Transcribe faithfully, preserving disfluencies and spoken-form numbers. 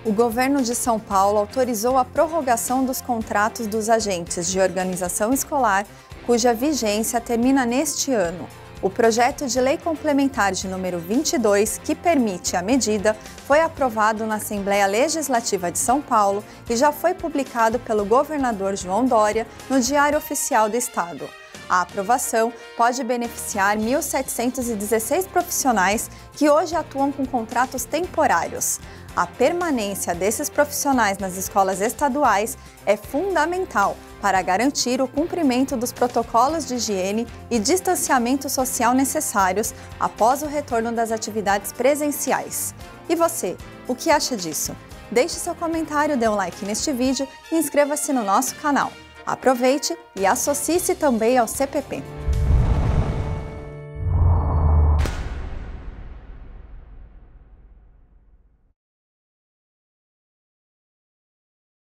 O governo de São Paulo autorizou a prorrogação dos contratos dos agentes de organização escolar, cuja vigência termina neste ano. O projeto de lei complementar de número vinte e dois, que permite a medida, foi aprovado na Assembleia Legislativa de São Paulo e já foi publicado pelo governador João Dória no Diário Oficial do Estado. A aprovação pode beneficiar mil setecentos e dezesseis profissionais que hoje atuam com contratos temporários. A permanência desses profissionais nas escolas estaduais é fundamental para garantir o cumprimento dos protocolos de higiene e distanciamento social necessários após o retorno das atividades presenciais. E você, o que acha disso? Deixe seu comentário, dê um like neste vídeo e inscreva-se no nosso canal. Aproveite e associe-se também ao C P P.